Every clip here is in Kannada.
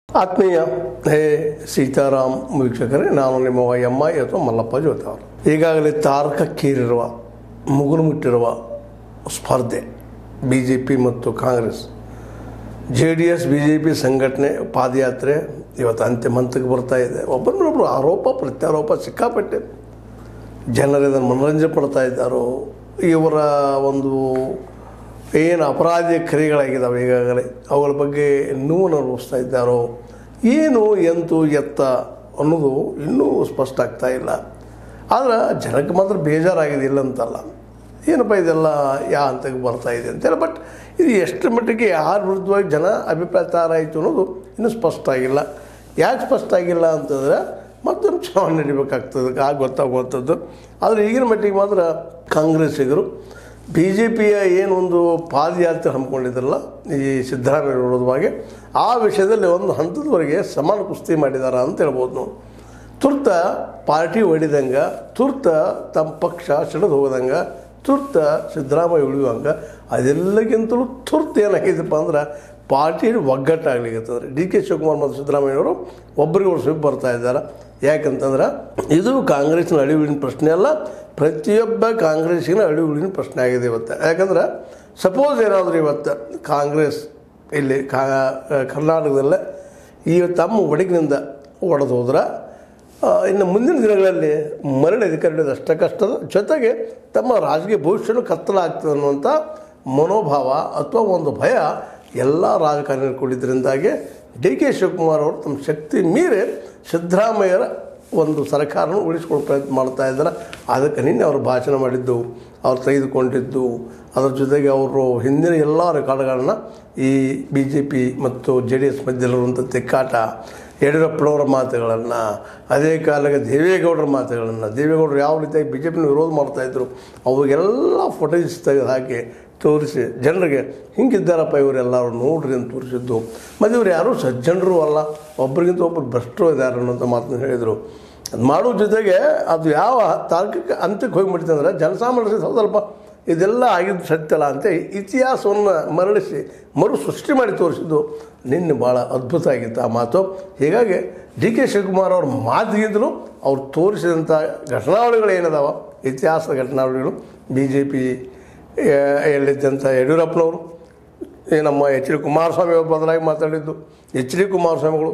ಆತ್ಮೀಯ ಹೇ ಸೀತಾರಾಮ್ ವೀಕ್ಷಕರೇ, ನಾನು ನಿಮ್ಮ MI ಅಥವಾ ಮಲ್ಲಪ್ಪ ಜೋತಿ ಅವರು. ಈಗಾಗಲೇ ತಾರಕಕ್ಕೇರಿರುವ ಮುಗುಲು ಮುಟ್ಟಿರುವ ಸ್ಪರ್ಧೆ BJP ಮತ್ತು ಕಾಂಗ್ರೆಸ್, JDS BJP ಸಂಘಟನೆ ಪಾದಯಾತ್ರೆ ಇವತ್ತು ಅಂತಿಮ ಹಂತಕ್ಕೆ ಬರ್ತಾ ಇದೆ. ಒಬ್ಬರನ್ನೊಬ್ಬರು ಆರೋಪ ಪ್ರತ್ಯಾರೋಪ ಸಿಕ್ಕಾಪಟ್ಟೆ. ಜನರು ಇದನ್ನು ಮನೋರಂಜನೆ ಪಡ್ತಾ ಇದ್ದಾರೋ, ಇವರ ಒಂದು ಏನು ಅಪರಾಧ ಕ್ರಿಯೆಗಳಾಗಿದ್ದಾವೆ ಈಗಾಗಲೇ ಅವುಗಳ ಬಗ್ಗೆ ನೋವನ್ನು ಅನುಭವಿಸ್ತಾ ಇದ್ದಾರೋ, ಏನು ಎಂತು ಎತ್ತ ಅನ್ನೋದು ಇನ್ನೂ ಸ್ಪಷ್ಟ ಆಗ್ತಾ ಇಲ್ಲ. ಆದರೆ ಜನಕ್ಕೆ ಮಾತ್ರ ಬೇಜಾರಾಗಿದೆ, ಇಲ್ಲ ಅಂತಲ್ಲ. ಏನಪ್ಪ ಇದೆಲ್ಲ ಯಾವ ಹಂತಕ್ಕೆ ಬರ್ತಾ ಇದೆ ಅಂತೇಳಿ. ಬಟ್ ಇದು ಎಷ್ಟು ಮಟ್ಟಿಗೆ ಯಾರ ವಿರುದ್ಧವಾಗಿ ಜನ ಅಭಿಪ್ರಾಯ ತಯಾರಾಯಿತು ಅನ್ನೋದು ಇನ್ನೂ ಸ್ಪಷ್ಟ ಆಗಿಲ್ಲ. ಯಾಕೆ ಸ್ಪಷ್ಟ ಆಗಿಲ್ಲ ಅಂತಂದರೆ ಮತ್ತೊಂದು ಚುನಾವಣೆ ನಡಿಬೇಕಾಗ್ತದೆ, ಆಗ ಗೊತ್ತಾಗುವಂಥದ್ದು. ಆದರೆ ಈಗಿನ ಮಟ್ಟಿಗೆ ಮಾತ್ರ ಕಾಂಗ್ರೆಸ್ಸಿಗರು BJPಯ ಏನೊಂದು ಪಾದಯಾತ್ರೆ ಹಮ್ಮಿಕೊಂಡಿದ್ರಲ್ಲ ಈ ಸಿದ್ದರಾಮಯ್ಯ ವಿರೋಧವಾಗಿ, ಆ ವಿಷಯದಲ್ಲಿ ಒಂದು ಹಂತದವರೆಗೆ ಸಮಾನ ಕುಸ್ತಿ ಮಾಡಿದಾರ ಅಂತ ಹೇಳ್ಬೋದು ನಾವು. ತುರ್ತ ಪಾರ್ಟಿ ಹೊಡಿದಂಗೆ, ತುರ್ತ ತಮ್ಮ ಪಕ್ಷ ಸಿಡಿದು ಹೋದಂಗೆ, ತುರ್ತ ಸಿದ್ದರಾಮಯ್ಯ ಉಳಿಯುವಂಗೆ, ಅದೆಲ್ಲಕ್ಕಿಂತಲೂ ತುರ್ತ ಏನಾಗಿದೆಪ್ಪ ಅಂದ್ರೆ ಪಾರ್ಟಿಯಲ್ಲಿ ಒಗ್ಗಟ್ಟಾಗಲಿಕ್ಕತ್ತದ್ರೆ. DK ಶಿವಕುಮಾರ್ ಮತ್ತು ಸಿದ್ದರಾಮಯ್ಯವರು ಒಬ್ಬರಿಗೊಬ್ಬರು ಸಿಬ್ಬ ಬರ್ತಾ ಇದ್ದಾರೆ. ಯಾಕಂತಂದ್ರೆ ಇದು ಕಾಂಗ್ರೆಸ್ನ ಅಳಿವಿನ ಪ್ರಶ್ನೆ ಅಲ್ಲ, ಪ್ರತಿಯೊಬ್ಬ ಕಾಂಗ್ರೆಸ್ಸಿನ ಅಳಿವಿನ ಪ್ರಶ್ನೆ ಆಗಿದೆ ಇವತ್ತು. ಯಾಕಂದ್ರೆ ಸಪೋಸ್ ಏನಾದರೂ ಇವತ್ತು ಕಾಂಗ್ರೆಸ್ ಇಲ್ಲಿ ಕರ್ನಾಟಕದಲ್ಲೇ ಈ ತಮ್ಮ ಒಡಗಿನಿಂದ ಒಡೆದು ಹೋದ್ರೆ ಇನ್ನು ಮುಂದಿನ ದಿನಗಳಲ್ಲಿ ಮರಳಿ ಅಧಿಕಾರ ಹಿಡಿಯೋದು ಅಷ್ಟ ಕಷ್ಟದ ಜೊತೆಗೆ ತಮ್ಮ ರಾಜಕೀಯ ಭವಿಷ್ಯನೂ ಕತ್ತಲಾಗ್ತದೆ ಅನ್ನುವಂಥ ಮನೋಭಾವ ಅಥವಾ ಒಂದು ಭಯ ಎಲ್ಲ ರಾಜಕಾರಣಿಗಳು ಕೂಡಿದ್ದರಿಂದಾಗಿ DK ಶಿವಕುಮಾರ್ ಅವರು ತಮ್ಮ ಶಕ್ತಿ ಮೀರಿ ಸಿದ್ದರಾಮಯ್ಯರ ಒಂದು ಸರ್ಕಾರನ ಉಳಿಸ್ಕೊಳ್ಳೋ ಪ್ರಯತ್ನ ಮಾಡ್ತಾ ಇದ್ದಾರೆ. ಅದಕ್ಕೆ ನಿನ್ನೆ ಅವರು ಭಾಷಣ ಮಾಡಿದ್ದು, ಅವ್ರು ತೆಗೆದುಕೊಂಡಿದ್ದು, ಅದರ ಜೊತೆಗೆ ಅವರು ಹಿಂದಿನ ಎಲ್ಲ ರೆಕಾರ್ಡ್ಗಳನ್ನು ಈ BJP ಮತ್ತು JDS ಮಧ್ಯಲ್ಲಿರುವಂಥ ತಿಕ್ಕಾಟ, ಯಡಿಯೂರಪ್ಪನವರ ಮಾತುಗಳನ್ನು, ಅದೇ ಕಾಲಕ್ಕೆ ದೇವೇಗೌಡರ ಮಾತುಗಳನ್ನು, ದೇವೇಗೌಡರು ಯಾವ ರೀತಿಯಾಗಿ BJPನ ವಿರೋಧ ಮಾಡ್ತಾಯಿದ್ರು ಅವಾಗೆಲ್ಲ ಫೋಟೇಜ್ ತೆಗೆದು ಹಾಕಿ ತೋರಿಸಿ ಜನರಿಗೆ ಹಿಂಗಿದ್ದಾರಪ್ಪ ಇವರೆಲ್ಲರೂ ನೋಡ್ರಿ ಅಂತ ತೋರಿಸಿದ್ದು. ಮತ್ತು ಇವ್ರು ಯಾರೂ ಸಜ್ಜನರು ಅಲ್ಲ, ಒಬ್ರಿಗಿಂತ ಒಬ್ಬರು ಭ್ರಷ್ಟರು ಇದ್ದಾರೆ ಅನ್ನೋಂಥ ಮಾತನ್ನು ಹೇಳಿದರು. ಅದು ಮಾಡೋ ಜೊತೆಗೆ ಅದು ಯಾವ ತಾರ್ಕಿಕ ಅಂತ್ಯಕ್ಕೆ ಹೋಗಿಬಿಡ್ತು ಅಂದರೆ ಜನಸಾಮಾನ್ಯರಿಗೆ ಹೌದಲ್ಪ ಇದೆಲ್ಲ ಆಗಿದ್ದು ಸತ್ಯಲ್ಲ ಅಂತ ಇತಿಹಾಸವನ್ನು ಮರಳಿಸಿ ಮರು ಸೃಷ್ಟಿ ಮಾಡಿ ತೋರಿಸಿದ್ದು ನಿನ್ನೆ ಭಾಳ ಅದ್ಭುತ ಆಗಿತ್ತು ಆ ಮಾತು. ಹೀಗಾಗಿ DK ಶಿವಕುಮಾರ್ ಅವ್ರ ಮಾತಿಗಿಂತಲೂ ಅವ್ರು ತೋರಿಸಿದಂಥ ಘಟನಾವಳಿಗಳು ಏನದಾವ, ಇತಿಹಾಸದ ಘಟನಾವಳಿಗಳು, BJP ಎಲ್ಲಿದ್ದಂಥ ಯಡಿಯೂರಪ್ಪನವರು, ನಮ್ಮ HD ಕುಮಾರಸ್ವಾಮಿ ಅವರು ಬದಲಾಗಿ ಮಾತಾಡಿದ್ದು, HD ಕುಮಾರಸ್ವಾಮಿಗಳು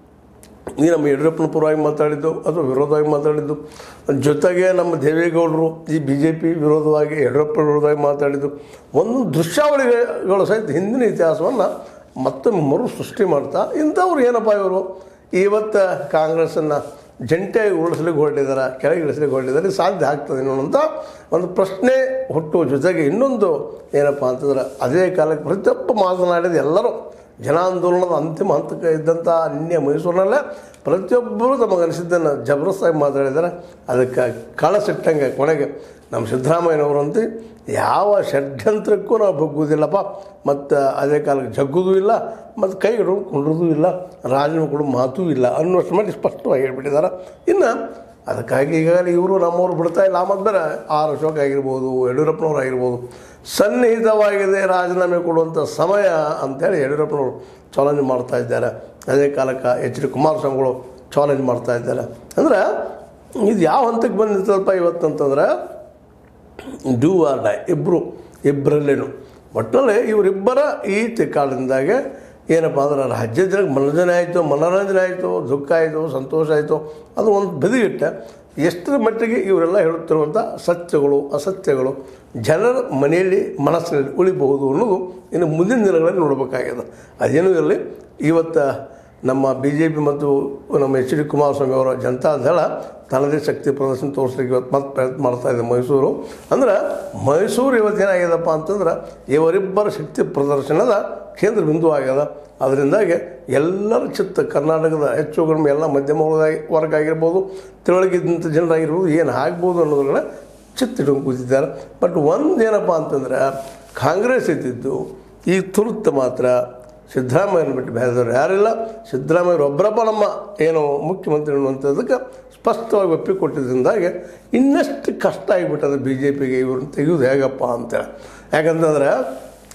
ಈ ನಮ್ಮ ಯಡಿಯೂರಪ್ಪನ ಪರವಾಗಿ ಮಾತಾಡಿದ್ದು ಅಥವಾ ವಿರೋಧವಾಗಿ ಮಾತಾಡಿದ್ದು, ಜೊತೆಗೆ ನಮ್ಮ ದೇವೇಗೌಡರು ಈ BJP ವಿರೋಧವಾಗಿ ಯಡಿಯೂರಪ್ಪನ ವಿರೋಧವಾಗಿ ಮಾತಾಡಿದ್ದು, ಒಂದು ದೃಶ್ಯಾವಳಿಗಳು ಸಹಿತ ಹಿಂದಿನ ಇತಿಹಾಸವನ್ನು ಮತ್ತೊಮ್ಮೆ ಮರು ಸೃಷ್ಟಿ ಮಾಡ್ತಾ ಇಂಥವ್ರು ಏನಪ್ಪ ಇವರು ಇವತ್ತು ಕಾಂಗ್ರೆಸ್ಸನ್ನು ಜಂಟಿಯಾಗಿ ಉರುಳಿಸ್ಲಿಕ್ಕೆ ಹೊರಟಿದ್ದಾರೆ, ಕೆಳಗೆ ಇಳಿಸ್ಲಿಕ್ಕೆ ಹೊರಟಿದ್ದಾರೆ, ಸಾಧ್ಯ ಆಗ್ತದೆ ಅನ್ನೋಂಥ ಒಂದು ಪ್ರಶ್ನೆ ಹುಟ್ಟುವ ಜೊತೆಗೆ ಇನ್ನೊಂದು ಏನಪ್ಪ ಅಂತಂದ್ರೆ ಅದೇ ಕಾಲಕ್ಕೆ ಪ್ರತಿಯೊಬ್ಬ ಮಾತನಾಡಿದ ಎಲ್ಲರೂ ಜನಾಂದೋಲನದ ಅಂತಿಮ ಹಂತಕ್ಕೆ ಇದ್ದಂಥ ನಿನ್ನೆ ಮೈಸೂರಿನಲ್ಲೇ ಪ್ರತಿಯೊಬ್ಬರು ತಮಗನಿಸಿದ್ದನ್ನು ಜಬರಸ್ತಾಗಿ ಮಾತಾಡಿದ್ದಾರೆ. ಅದಕ್ಕೆ ಕಳಸಿಟ್ಟಂಗೆ ಕೊನೆಗೆ ನಮ್ಮ ಸಿದ್ದರಾಮಯ್ಯನವರಂತೆ ಯಾವ ಷಡ್ಯಂತ್ರಕ್ಕೂ ನಾವು ಬಗ್ಗುವುದಿಲ್ಲಪ್ಪ, ಮತ್ತು ಅದೇ ಕಾಲಕ್ಕೆ ಜಗ್ಗುವುದೂ ಇಲ್ಲ, ಮತ್ತು ಕೈ ಹಿಡಿದು ಕುಂಡ್ರದೂ ಇಲ್ಲ, ರಾಜನ ಕೂಡ ಮಾತೂ ಇಲ್ಲ ಅನ್ನೋಷ್ಟು ಮಟ್ಟಿಗೆ ಸ್ಪಷ್ಟವಾಗಿ ಹೇಳ್ಬಿಟ್ಟಿದ್ದಾರೆ. ಇನ್ನು ಅದಕ್ಕಾಗಿ ಈಗಾಗಲೇ ಇವರು ನಮ್ಮವರು ಬಿಡ್ತಾ ಇಲ್ಲ. ಮತ್ತು ಬೇರೆ ಅಶೋಕ್ ಆಗಿರ್ಬೋದು, ಯಡಿಯೂರಪ್ಪನವ್ರು ಆಗಿರ್ಬೋದು, ಸನ್ನಿಹಿತವಾಗಿದೆ ರಾಜೀನಾಮೆ ಕೊಡುವಂಥ ಸಮಯ ಅಂಥೇಳಿ ಯಡಿಯೂರಪ್ಪನವರು ಚಾಲೆಂಜ್ ಮಾಡ್ತಾ ಇದ್ದಾರೆ. ಅದೇ ಕಾಲಕ್ಕೆ HD ಕುಮಾರಸ್ವಾಮಿಗಳು ಚಾಲೆಂಜ್ ಮಾಡ್ತಾ ಇದ್ದಾರೆ. ಅಂದರೆ ಇದು ಯಾವ ಹಂತಕ್ಕೆ ಬಂದಿರ್ತದಪ್ಪ ಇವತ್ತು ಅಂತಂದ್ರೆ ಡೂ ಆರ್ ಡೈ, ಇಬ್ಬರಲ್ಲೇನು ಒಟ್ಟಿನಲ್ಲಿ ಇವರಿಬ್ಬರ ಈ ತಿಕ್ಕಾಳದಿಂದಾಗೆ ಏನಪ್ಪ ಅಂದ್ರೆ ರಾಜ್ಯದ ಜನಕ್ಕೆ ಮನೋರಂಜನೆ ಆಯಿತು, ದುಃಖ ಆಯಿತು, ಸಂತೋಷ ಆಯಿತು, ಅದು ಒಂದು ಬದಿಗಿಟ್ಟ ಎಷ್ಟರ ಮಟ್ಟಿಗೆ ಇವರೆಲ್ಲ ಹೇಳುತ್ತಿರುವಂಥ ಸತ್ಯಗಳು ಅಸತ್ಯಗಳು ಜನರ ಮನೆಯಲ್ಲಿ ಮನಸ್ಸಿನಲ್ಲಿ ಉಳಿಬಹುದು ಅನ್ನೋದು ಇನ್ನು ಮುಂದಿನ ದಿನಗಳಲ್ಲಿ ನೋಡಬೇಕಾಗಿದೆ. ಅದೇನೂ ಇರಲಿ, ಇವತ್ತು ನಮ್ಮ BJP ಮತ್ತು ನಮ್ಮ HD ಕುಮಾರಸ್ವಾಮಿ ಅವರ ಜನತಾದಳ ತನ್ನದೇ ಶಕ್ತಿ ಪ್ರದರ್ಶನ ತೋರಿಸ್ಲಿಕ್ಕೆ ಇವತ್ತು ಮತ್ತೆ ಪ್ರಯತ್ನ ಮಾಡ್ತಾಯಿದೆ ಮೈಸೂರು. ಅಂದ್ರೆ ಮೈಸೂರು ಇವತ್ತೇನಾಗ್ಯದಪ್ಪ ಅಂತಂದ್ರೆ ಇವರಿಬ್ಬರ ಶಕ್ತಿ ಪ್ರದರ್ಶನದ ಕೇಂದ್ರ ಬಿಂದು ಆಗ್ಯದ. ಅದರಿಂದಾಗಿ ಎಲ್ಲರ ಚಿತ್ತ ಕರ್ನಾಟಕದ ಹೆಚ್ಚು ಕಡಿಮೆ ಎಲ್ಲ ಮಧ್ಯಮ ವರ್ಗ ಆಗಿರ್ಬೋದು, ತಿಳುವಳಿಕೆದಂಥ ಜನರಾಗಿರ್ಬೋದು, ಏನು ಆಗ್ಬೋದು ಅನ್ನೋದ್ರನ್ನ ಚಿತ್ತಿಟ್ಕೊಂಡು ಕೂತಿದ್ದಾರೆ. ಬಟ್ ಒಂದೇನಪ್ಪ ಅಂತಂದ್ರೆ ಕಾಂಗ್ರೆಸ್ ಇದ್ದಿದ್ದು ಈ ತುರ್ತು ಮಾತ್ರ ಸಿದ್ದರಾಮಯ್ಯನ ಬಿಟ್ಟು ಬೇರೆದವ್ರು ಯಾರಿಲ್ಲ. ಸಿದ್ದರಾಮಯ್ಯರು ಒಬ್ಬರಪ್ಪ ನಮ್ಮ ಏನು ಮುಖ್ಯಮಂತ್ರಿ ಅನ್ನುವಂಥದ್ದಕ್ಕೆ ಸ್ಪಷ್ಟವಾಗಿ ಒಪ್ಪಿಕೊಟ್ಟಿದ್ದರಿಂದಾಗಿ ಇನ್ನಷ್ಟು ಕಷ್ಟ ಆಗಿಬಿಟ್ಟದು BJPಗೆ ಇವ್ರನ್ನ ತೆಗೆಯೋದು ಹೇಗಪ್ಪ ಅಂತೇಳಿ. ಯಾಕಂತಂದ್ರೆ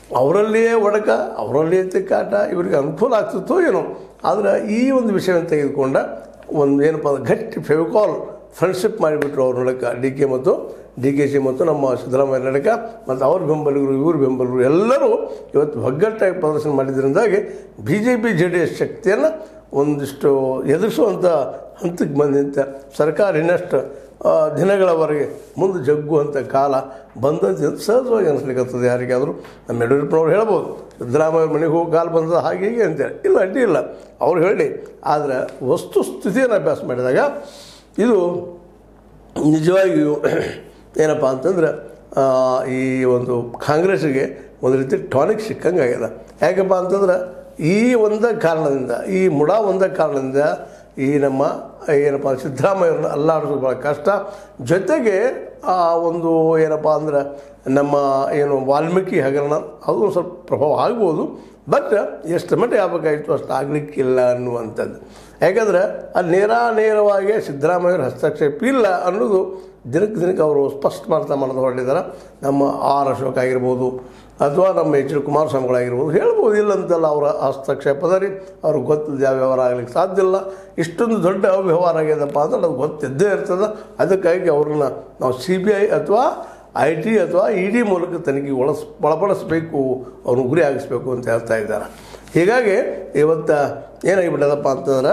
ಅವರಲ್ಲಿಯೇ ಒಡಕ, ಅವರಲ್ಲಿಯೇ ತಿಕ್ಕಾಟ, ಇವರಿಗೆ ಅನುಕೂಲ ಆಗ್ತಿತ್ತೋ ಏನೋ. ಆದರೆ ಈ ಒಂದು ವಿಷಯವನ್ನು ತೆಗೆದುಕೊಂಡ ಒಂದು ಏನಪ್ಪ ಅಂದ್ರೆ ಗಟ್ಟಿ ಫೆವಿಕಾಲ್ ಫ್ರೆಂಡ್ಶಿಪ್ ಮಾಡಿಬಿಟ್ರು ಅವ್ರ ನಡಕ ಡಿ ಕೆ ಶಿ ಮತ್ತು ನಮ್ಮ ಸಿದ್ದರಾಮಯ್ಯ ನಡಕ ಮತ್ತು ಅವ್ರ ಬೆಂಬಲಿಗರು ಇವ್ರ ಬೆಂಬಲಿಗರು ಎಲ್ಲರೂ ಇವತ್ತು ಒಗ್ಗಟ್ಟಾಗಿ ಪ್ರದರ್ಶನ ಮಾಡಿದ್ರಿಂದಾಗಿ BJP JDS ಶಕ್ತಿಯನ್ನು ಒಂದಿಷ್ಟು ಎದುರಿಸುವಂಥ ಹಂತಕ್ಕೆ ಬಂದಂಥ ಸರ್ಕಾರ ಇನ್ನಷ್ಟು ದಿನಗಳವರೆಗೆ ಮುಂದೆ ಜಗ್ಗುವಂಥ ಕಾಲ ಬಂದಂತೆ ಸಹಜವಾಗಿ ಅನಿಸ್ಲಿಕ್ಕತ್ತದೆ. ಯಾರಿಗಾದರೂ ನಮ್ಮ ಯಡಿಯೂರಪ್ಪನವ್ರು ಹೇಳ್ಬೋದು ಸಿದ್ದರಾಮಯ್ಯ ಮನೆಗೆ ಹೋಗಿ ಕಾಲ ಬಂದ ಹಾಗೆ ಹೀಗೆ ಅಂತೇಳಿ, ಇಲ್ಲ ಅಡ್ಡಿ ಇಲ್ಲ ಅವ್ರು ಹೇಳಿ. ಆದರೆ ವಸ್ತುಸ್ಥಿತಿಯನ್ನು ಅಭ್ಯಾಸ ಮಾಡಿದಾಗ ಇದು ನಿಜವಾಗಿಯೂ ಏನಪ್ಪ ಅಂತಂದ್ರೆ ಈ ಒಂದು ಕಾಂಗ್ರೆಸ್ಸಿಗೆ ಒಂದು ರೀತಿ ಟಾನಿಕ್ ಸಿಕ್ಕಂಗೆ ಆಗ್ಯದ. ಯಾಕಪ್ಪ ಅಂತಂದ್ರೆ ಈ ಒಂದೇ ಕಾರಣದಿಂದ, ಈ ಒಂದೇ ಕಾರಣದಿಂದ ಈ ನಮ್ಮ ಏನಪ್ಪ ಸಿದ್ದರಾಮಯ್ಯವ್ರನ್ನ ಅಲ್ಲಾಡಿಸೋದು ಭಾಳ ಕಷ್ಟ. ಜೊತೆಗೆ ಒಂದು ಏನಪ್ಪ ಅಂದ್ರೆ ನಮ್ಮ ವಾಲ್ಮೀಕಿ ಹಗರಣ ಅದು ಸ್ವಲ್ಪ ಪ್ರಭಾವ ಆಗ್ಬೋದು. ಬಟ್ ಎಷ್ಟು ಮಟ್ಟಿಗೆ ಆಗಬೇಕಾಗಿತ್ತು ಅಷ್ಟು ಆಗಲಿಕ್ಕಿಲ್ಲ ಅನ್ನುವಂಥದ್ದು. ಯಾಕಂದರೆ ಅದು ನೇರವಾಗಿ ಸಿದ್ದರಾಮಯ್ಯವ್ರ ಹಸ್ತಕ್ಷೇಪ ಇಲ್ಲ ಅನ್ನೋದು ದಿನಕ್ಕೆ ಅವರು ಸ್ಪಷ್ಟ ಮಾಡ್ತಾ ಹೊರಟಿದ್ದಾರೆ. ನಮ್ಮ ಅಶೋಕ್ ಆಗಿರ್ಬೋದು ಅಥವಾ ನಮ್ಮ H.D. ಕುಮಾರಸ್ವಾಮಿಗಳಾಗಿರ್ಬೋದು ಹೇಳ್ಬೋದು, ಇಲ್ಲಂತಲ್ಲ ಅವರ ಹಸ್ತಕ್ಷೇಪದ ರೀ ಅವ್ರಿಗೆ ಗೊತ್ತಿಲ್ಲ ಯಾವ ವ್ಯವಹಾರ ಆಗ್ಲಿಕ್ಕೆ ಸಾಧ್ಯ ಇಲ್ಲ. ಇಷ್ಟೊಂದು ದೊಡ್ಡ ಅವ್ಯವಹಾರ ಆಗ್ಯದಪ್ಪ ಅಂದ್ರೆ ಅದು ಗೊತ್ತಿದ್ದೇ ಇರ್ತದೆ. ಅದಕ್ಕಾಗಿ ಅವ್ರನ್ನ ನಾವು CBI ಅಥವಾ IT ಅಥವಾ ED ಮೂಲಕ ತನಿಖೆಗೆ ಒಳಪಡಿಸ್ಬೇಕು, ಅವ್ರನ್ನ ಗುರಿ ಆಗಿಸ್ಬೇಕು ಅಂತ ಹೇಳ್ತಾ ಇದ್ದಾರೆ. ಹೀಗಾಗಿ ಇವತ್ತು ಏನಾಗಿಬಿಟ್ಟದಪ್ಪ ಅಂತಂದ್ರೆ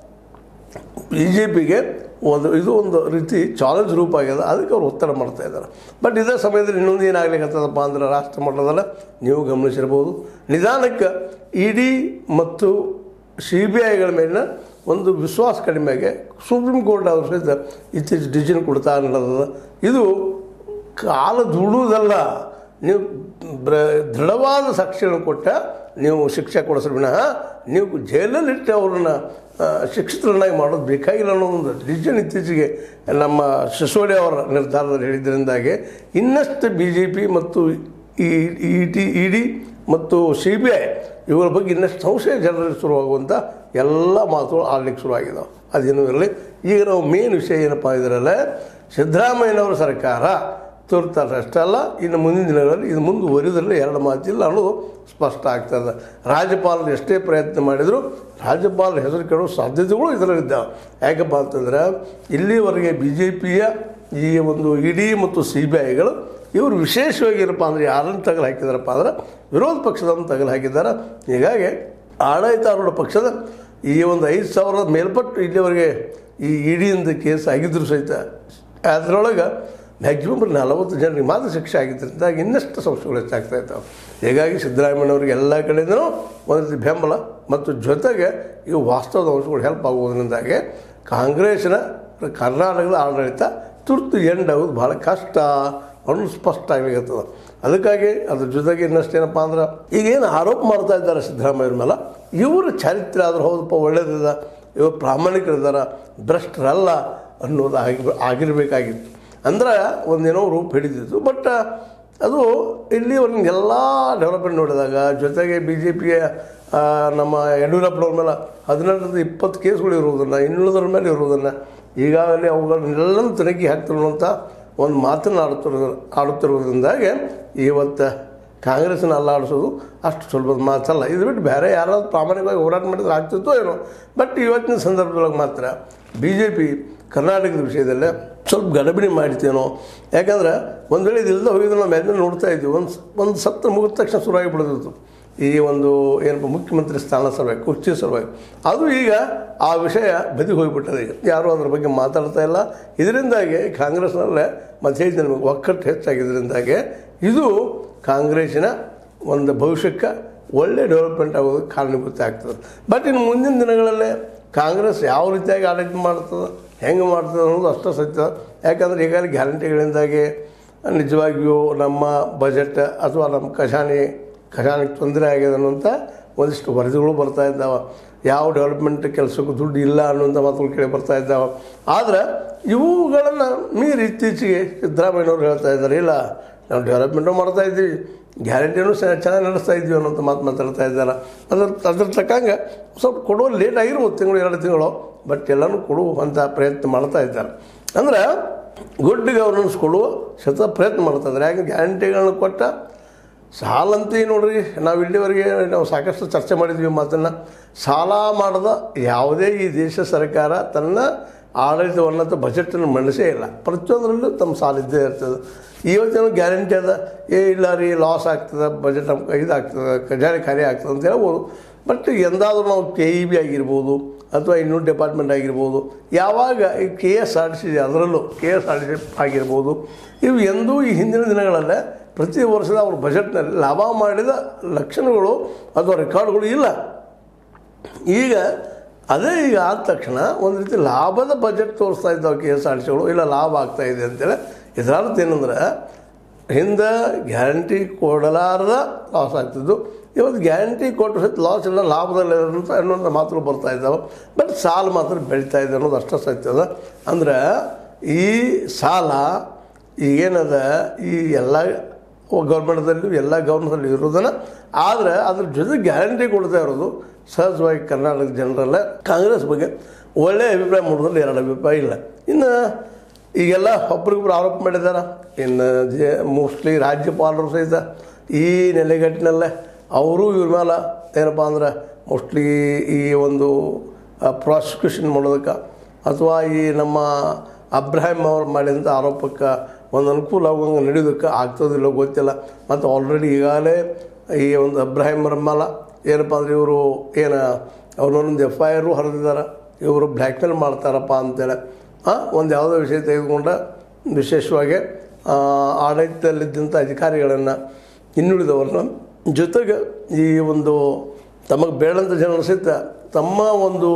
BJPಗೆ ಒಂದು ರೀತಿ ಚಾಲೆಂಜ್ ರೂಪ ಆಗ್ಯದ. ಅದಕ್ಕೆ ಅವ್ರು ಒತ್ತಡ ಮಾಡ್ತಾ ಇದ್ದಾರೆ. ಬಟ್ ಇದೇ ಸಮಯದಲ್ಲಿ ಇನ್ನೊಂದು ಏನಾಗಲಿಕ್ಕತ್ತದಪ್ಪ ಅಂದ್ರೆ ರಾಷ್ಟ್ರ ಮಟ್ಟದಲ್ಲ ನೀವು ಗಮನಿಸಿರ್ಬೋದು, ನಿಧಾನಕ್ಕೆ ED ಮತ್ತು CBIಗಳ ಮೇಲಿನ ಒಂದು ವಿಶ್ವಾಸ ಕಡಿಮೆಗೆ ಸುಪ್ರೀಂ ಕೋರ್ಟ್ ಅವ್ರ ಸಹಿತ ಇತ್ತೀಚೆಗೆ ಡಿಸಿಷನ್ ಕೊಡ್ತಾ ಅನ್ನೋದು ಇದು ಕಾಲ ದುಡುವುದಲ್ಲ. ನೀವು ದೃಢವಾದ ಸಾಕ್ಷಿಯನ್ನು ಕೊಟ್ಟ ನೀವು ಶಿಕ್ಷೆ ಕೊಡಿಸ್ರಿ ವಿನಃ ನೀವು ಜೈಲಲ್ಲಿಟ್ಟು ಅವ್ರನ್ನ ಶಿಕ್ಷಿತರನ್ನಾಗಿ ಮಾಡೋದು ಬೇಕಾಗಿಲ್ಲ ಅನ್ನೋದೊಂದು ಡಿಸಿಷನ್ ಇತ್ತೀಚೆಗೆ ನಮ್ಮ ಸಿಸೋಡಿ ಅವರ ನಿರ್ಧಾರದಲ್ಲಿ ಹೇಳಿದ್ದರಿಂದಾಗಿ ಇನ್ನಷ್ಟು BJP ಮತ್ತು ED ಮತ್ತು CBI ಇವುಗಳ ಬಗ್ಗೆ ಇನ್ನಷ್ಟು ಸಂಶಯ ಜನರಿಗೆ ಶುರುವಾಗುವಂಥ ಎಲ್ಲ ಮಾತುಗಳು ಆಡಲಿಕ್ಕೆ ಶುರುವಾಗಿದ್ದಾವೆ. ಅದೇನೂ ಇರಲಿ. ಈಗ ನಾವು ಮೇನ್ ವಿಷಯ ಏನಪ್ಪ ಇದರಲ್ಲೇ ಸಿದ್ದರಾಮಯ್ಯನವರ ಸರ್ಕಾರ ತೋರ್ತಾರೆ ಅಷ್ಟಲ್ಲ, ಇನ್ನು ಮುಂದಿನ ದಿನಗಳಲ್ಲಿ ಇದು ಮುಂದುವರಿದ್ರಲ್ಲಿ ಎರಡು ಮಾತಿಲ್ಲ ಅನ್ನೋದು ಸ್ಪಷ್ಟ ಆಗ್ತದೆ. ರಾಜ್ಯಪಾಲರು ಎಷ್ಟೇ ಪ್ರಯತ್ನ ಮಾಡಿದರೂ ರಾಜ್ಯಪಾಲರ ಹೆಸರು ಕೇಳೋ ಸಾಧ್ಯತೆಗಳು ಇದರಲ್ಲಿದ್ದಾವೆ. ಯಾಕಪ್ಪ ಅಂತಂದ್ರೆ ಇಲ್ಲಿವರೆಗೆ BJPಯ ಈ ಒಂದು ED ಮತ್ತು CBIಗಳು ಇವರು ವಿಶೇಷವಾಗಿ ಏನಪ್ಪ ಅಂದರೆ ಯಾರನ್ನು ತಗಲು ಹಾಕಿದಾರಪ್ಪ ಅಂದ್ರೆ ವಿರೋಧ ಪಕ್ಷದನ್ನು ತಗಲು ಹಾಕಿದ್ದಾರೆ. ಹೀಗಾಗಿ ಆಡಳಿತಾರೂಢ ಪಕ್ಷದ ಈ ಒಂದು 5,000 ಮೇಲ್ಪಟ್ಟು ಇಲ್ಲಿವರೆಗೆ ಈ EDಯಿಂದ ಕೇಸ್ ಆಗಿದ್ದರೂ ಸಹಿತ ಅದರೊಳಗೆ ಮ್ಯಾಕ್ಸಿಮಮ್ 40 ಜನರಿಗೆ ಮಾತ್ರ ಶಿಕ್ಷೆ ಆಗಿದ್ದರಿಂದ ಇನ್ನಷ್ಟು ಸಂಶಯಗಳು ಹೆಚ್ಚಾಗ್ತಾ ಇದ್ದಾವೆ. ಹೀಗಾಗಿ ಸಿದ್ದರಾಮಯ್ಯನವ್ರಿಗೆ ಎಲ್ಲ ಕಡೆಯಿಂದನೂ ಒಂದು ರೀತಿ ಬೆಂಬಲ ಮತ್ತು ಜೊತೆಗೆ ಇವು ವಾಸ್ತವದ ಅಂಶಗಳು ಹೆಲ್ಪ್ ಆಗುವುದರಿಂದಾಗಿ ಕಾಂಗ್ರೆಸ್ಸಿನ ಕರ್ನಾಟಕದ ಆಡಳಿತ ತುರ್ತು ಎಂಡ್ ಆಗೋದು ಭಾಳ ಕಷ್ಟ ಅನ್ನೋದು ಸ್ಪಷ್ಟ ಆಗಲಿಕ್ಕತ್ತದ. ಅದಕ್ಕಾಗಿ ಅದ್ರ ಜೊತೆಗೆ ಇನ್ನಷ್ಟೇನಪ್ಪ ಅಂದ್ರೆ ಈಗೇನು ಆರೋಪ ಮಾಡ್ತಾ ಇದ್ದಾರೆ ಸಿದ್ದರಾಮಯ್ಯರ ಮೇಲೆ, ಇವರ ಚಾರಿತ್ರ್ಯ ಆದ್ರೆ ಹೌದಪ್ಪ ಒಳ್ಳೇದಿದೆ, ಇವರು ಪ್ರಾಮಾಣಿಕರಿದ್ದಾರೆ, ಭ್ರಷ್ಟರಲ್ಲ ಅನ್ನೋದು ಆಗಿರಬೇಕಾಗಿತ್ತು. ಅಂದ್ರೆ ಒಂದೇನೋ ರೂಪ ಹಿಡಿದಿತ್ತು. ಬಟ್ ಅದು ಇಲ್ಲಿವರೆಗೆ ಎಲ್ಲ ಡೆವಲಪ್ಮೆಂಟ್ ನೋಡಿದಾಗ ಜೊತೆಗೆ BJPಯ ನಮ್ಮ ಯಡಿಯೂರಪ್ಪನವ್ರ ಮೇಲೆ 18-20 ಕೇಸ್ಗಳು ಇರುವುದನ್ನು, ಇನ್ನುಳಿದ್ರ ಮೇಲೆ ಇರುವುದನ್ನು, ಈಗಾಗಲೇ ಅವುಗಳನ್ನೆಲ್ಲನೂ ತನಿಖೆ ಹಾಕ್ತಿರುವಂಥ ಒಂದು ಮಾತನ್ನು ಆಡುತ್ತಿರುವುದರಿಂದಾಗಿ ಇವತ್ತು ಕಾಂಗ್ರೆಸ್ಸನ್ನು ಅಲ್ಲಾಡಿಸೋದು ಅಷ್ಟು ಸುಲಭದ ಮಾತಲ್ಲ. ಇದು ಬಿಟ್ಟು ಬೇರೆ ಯಾರಾದ್ರೂ ಪ್ರಾಮಾಣಿಕವಾಗಿ ಹೋರಾಟ ಮಾಡಿದ್ರೆ ಆಗ್ತಿತ್ತೋ ಏನೋ. ಬಟ್ ಇವತ್ತಿನ ಸಂದರ್ಭದೊಳಗೆ ಮಾತ್ರ BJP ಕರ್ನಾಟಕದ ವಿಷಯದಲ್ಲೇ ಸ್ವಲ್ಪ ಗಡಬಿಡಿ ಮಾಡ್ತೇನೋ. ಯಾಕಂದ್ರೆ ಒಂದು ವೇಳೆ ಇದಿಲ್ಲದೆ ಹೋಗಿದ್ರೆ ನಾವು ಮೇಲೆ ನೋಡ್ತಾ ಇದ್ವಿ, ಒಂದು ಸತ್ತ ಮುಗಿದ ತಕ್ಷಣ ಶುರುವಾಗಿ ಬಿಡೋದಿತ್ತು ಈ ಒಂದು ಏನಪ್ಪ ಮುಖ್ಯಮಂತ್ರಿ ಸ್ಥಾನ ಸಲುವಾಗಿ, ಕುರ್ಚಿ ಸಲುವಾಗಿ. ಅದು ಈಗ ಆ ವಿಷಯ ಬದಿ ಹೋಗಿಬಿಟ್ಟದೆ. ಈಗ ಯಾರೂ ಅದ್ರ ಬಗ್ಗೆ ಮಾತಾಡ್ತಾ ಇಲ್ಲ. ಇದರಿಂದಾಗಿ ಕಾಂಗ್ರೆಸ್ನಲ್ಲೇ ಮತ್ತೆ ಹೇಳಿದ ನಿಮಗೆ ಒಕ್ಕಟ್ಟು ಹೆಚ್ಚಾಗಿದ್ದರಿಂದಾಗಿ ಇದು ಕಾಂಗ್ರೆಸ್ಸಿನ ಒಂದು ಭವಿಷ್ಯಕ್ಕೆ ಒಳ್ಳೆ ಡೆವಲಪ್ಮೆಂಟ್ ಆಗೋದಕ್ಕೆ ಕಾರಣೀಭೂತ ಆಗ್ತದೆ. ಬಟ್ ಇನ್ನು ಮುಂದಿನ ದಿನಗಳಲ್ಲೇ ಕಾಂಗ್ರೆಸ್ ಯಾವ ರೀತಿಯಾಗಿ ಆಡಳಿತ ಮಾಡ್ತದೆ, ಹೆಂಗೆ ಮಾಡ್ತದೆ ಅನ್ನೋದು ಅಷ್ಟೇ ಸತ್ಯ. ಯಾಕಂದರೆ ಈಗಾಗಲೇ ಗ್ಯಾರಂಟಿಗಳಿಂದಾಗಿ ನಿಜವಾಗಿಯೂ ನಮ್ಮ ಬಜೆಟ್ ಅಥವಾ ನಮ್ಮ ಖಜಾನೆಗೆ ತೊಂದರೆ ಆಗಿದೆ ಅನ್ನುವಂಥ ಒಂದಿಷ್ಟು ವರದಿಗಳು ಬರ್ತಾ ಇದ್ದಾವೆ. ಯಾವ ಡೆವಲಪ್ಮೆಂಟ್ ಕೆಲಸಕ್ಕೂ ದುಡ್ಡು ಇಲ್ಲ ಅನ್ನುವಂಥ ಮಾತುಗಳು ಕೇಳಿ ಬರ್ತಾ ಇದ್ದಾವೆ. ಆದರೆ ಇವುಗಳನ್ನು ಮೀರಿ ಇತ್ತೀಚೆಗೆ ಸಿದ್ದರಾಮಯ್ಯನವ್ರು ಹೇಳ್ತಾ ಇದ್ದಾರೆ, ಇಲ್ಲ ನಾವು ಡೆವಲಪ್ಮೆಂಟು ಮಾಡ್ತಾ ಇದ್ದೀವಿ, ಗ್ಯಾರಂಟಿನೂ ಚೆನ್ನಾಗಿ ನಡೆಸ್ತಾ ಇದ್ವಿ ಅನ್ನೋಂಥ ಮಾತಾಡ್ತಾ ಇದ್ದಾರೆ. ಅದ್ರ ತಕ್ಕಂಗೆ ಸ್ವಲ್ಪ ಕೊಡೋ ಲೇಟ್ ಆಗಿರ್ಬೋದು, 1-2 ತಿಂಗಳು, ಬಟ್ ಎಲ್ಲನೂ ಕೊಡುವಂಥ ಪ್ರಯತ್ನ ಮಾಡ್ತಾ ಇದ್ದಾರೆ. ಅಂದ್ರೆ ಗುಡ್ ಗವರ್ನೆನ್ಸ್ ಕೊಡುವ ಪ್ರಯತ್ನ ಮಾಡ್ತಾ ಇದ್ದಾರೆ. ಯಾಕೆ ಗ್ಯಾರಂಟಿಗಳನ್ನು ಕೊಟ್ಟ ಸಾಲ ಅಂತ ನೋಡ್ರಿ, ನಾವು ಇಲ್ಲಿವರೆಗೆ ನಾವು ಸಾಕಷ್ಟು ಚರ್ಚೆ ಮಾಡಿದ್ವಿ ಮಾತನ್ನು. ಸಾಲ ಮಾಡದ ಯಾವುದೇ ಈ ದೇಶ ಸರ್ಕಾರ ತನ್ನ ಆಡಳಿತವನ್ನು ಅಥವಾ ಬಜೆಟನ್ನು ಮಂಡಿಸೇ ಇಲ್ಲ. ಪ್ರತಿಯೊಂದರಲ್ಲೂ ತಮ್ಮ ಸಾಲ ಇದ್ದೇ ಇರ್ತದೆ. ಇವತ್ತೇನೋ ಗ್ಯಾರಂಟಿ ಅದ, ಇಲ್ಲ ರೀ ಲಾಸ್ ಆಗ್ತದೆ, ಬಜೆಟ್ ಇದಾಗ್ತದೆ, ಖಜಾನೆ ಖಾಲಿ ಆಗ್ತದೆ ಅಂತ ಹೇಳ್ಬೋದು. ಬಟ್ ಎಂದಾದರೂ ನಾವು KEB ಆಗಿರ್ಬೋದು ಅಥವಾ ಇನ್ನೊಂದು ಡಿಪಾರ್ಟ್ಮೆಂಟ್ ಆಗಿರ್ಬೋದು, ಯಾವಾಗ ಈ KSRTC ಅದರಲ್ಲೂ KSRTC ಆಗಿರ್ಬೋದು, ಇವು ಎಂದೂ ಈ ಹಿಂದಿನ ದಿನಗಳಲ್ಲೇ ಪ್ರತಿ ವರ್ಷದ ಅವ್ರ ಬಜೆಟ್ನಲ್ಲಿ ಲಾಭ ಮಾಡಿದ ಲಕ್ಷಣಗಳು ಅಥವಾ ರೆಕಾರ್ಡ್ಗಳು ಇಲ್ಲ. ಈಗ ಅದೇ ಈಗ ಆದ ತಕ್ಷಣ ಒಂದು ರೀತಿ ಲಾಭದ ಬಜೆಟ್ ತೋರಿಸ್ತಾ ಇದ್ದಾವೆ KSRTCಗಳು, ಇಲ್ಲ ಲಾಭ ಆಗ್ತಾಯಿದೆ ಅಂತೇಳಿ. ಇದರ ಅರ್ಥ ಏನಂದ್ರೆ ಹಿಂದೆ ಗ್ಯಾರಂಟಿ ಕೊಡಲಾರದ ಲಾಸ್ ಆಗ್ತಿದ್ದು, ಇವತ್ತು ಗ್ಯಾರಂಟಿ ಕೊಟ್ಟರೆ ಸಹಿತ ಲಾಸ್ ಇಲ್ಲ, ಲಾಭದಲ್ಲಿ ಅಂತ ಅನ್ನೋಂಥ ಮಾತುಗಳು ಬರ್ತಾ ಇದ್ದಾವೆ. ಬಟ್ ಸಾಲ ಮಾತ್ರ ಬೆಳೀತಾ ಇದೆ ಅನ್ನೋದು ಅಷ್ಟೇ ಸತ್ಯ ಅದ. ಅಂದ್ರೆ ಈ ಸಾಲ ಈಗೇನದ ಈ ಎಲ್ಲ ಗೌರ್ಮೆಂಟ್ದಲ್ಲೂ ಎಲ್ಲ ಗೌರ್ಮೆಂಟಲ್ಲಿ ಇರೋದನ್ನು, ಆದರೆ ಅದ್ರ ಜೊತೆ ಗ್ಯಾರಂಟಿ ಕೊಡ್ತಾ ಇರೋದು ಸಹಜವಾಗಿ ಕರ್ನಾಟಕದ ಜನರಲ್ಲೇ ಕಾಂಗ್ರೆಸ್ ಬಗ್ಗೆ ಒಳ್ಳೆಯ ಅಭಿಪ್ರಾಯ ಮೂಡೋದ್ರಲ್ಲಿ ಎರಡು ಅಭಿಪ್ರಾಯ ಇಲ್ಲ. ಇನ್ನು ಈಗೆಲ್ಲ ಒಬ್ರಿಗೊಬ್ರು ಆರೋಪ ಮಾಡಿದ್ದಾರೆ. ಇನ್ನು ಮೋಸ್ಟ್ಲಿ ರಾಜ್ಯಪಾಲರು ಸಹಿತ ಈ ನೆಲೆಗಟ್ಟಿನಲ್ಲೇ ಅವರು ಇವ್ರ ಮೇಲೆ ಏನಪ್ಪ ಅಂದ್ರೆ ಮೋಸ್ಟ್ಲಿ ಈ ಒಂದು ಪ್ರಾಸಿಕ್ಯೂಷನ್ ಮಾಡೋದಕ್ಕೆ ಅಥವಾ ಈ ನಮ್ಮ ಅಬ್ರಾಹಿಂ ಅವ್ರು ಮಾಡಿದಂಥ ಆರೋಪಕ್ಕೆ ಒಂದು ಅನುಕೂಲ ಆಗುವಂಗೆ ನಡೆಯೋದಕ್ಕೆ ಆಗ್ತದಿಲ್ಲ ಗೊತ್ತಿಲ್ಲ. ಮತ್ತು ಆಲ್ರೆಡಿ ಈಗಾಗಲೇ ಈ ಒಂದು ಅಬ್ರಾಹಿಂ ಮೇಲೆ ಏನಪ್ಪ ಅಂದರೆ ಇವರು ಅವ್ರನ್ನೊಂದು FIR ಹರಿದಿದ್ದಾರೆ, ಇವರು ಬ್ಲ್ಯಾಕ್ ಮೇಲ್ ಮಾಡ್ತಾರಪ್ಪ ಅಂತೇಳಿ ಒಂದು ಯಾವುದೋ ವಿಷಯ ತೆಗೆದುಕೊಂಡ ವಿಶೇಷವಾಗಿ ಆಡಳಿತದಲ್ಲಿದ್ದಂಥ ಅಧಿಕಾರಿಗಳನ್ನು ಇನ್ನುಳಿದವ್ರನ್ನ ಜೊತೆಗೆ ಈ ಒಂದು ತಮಗೆ ಬೇಡಂಥ ಜನರು ಸಹಿತ ತಮ್ಮ ಒಂದು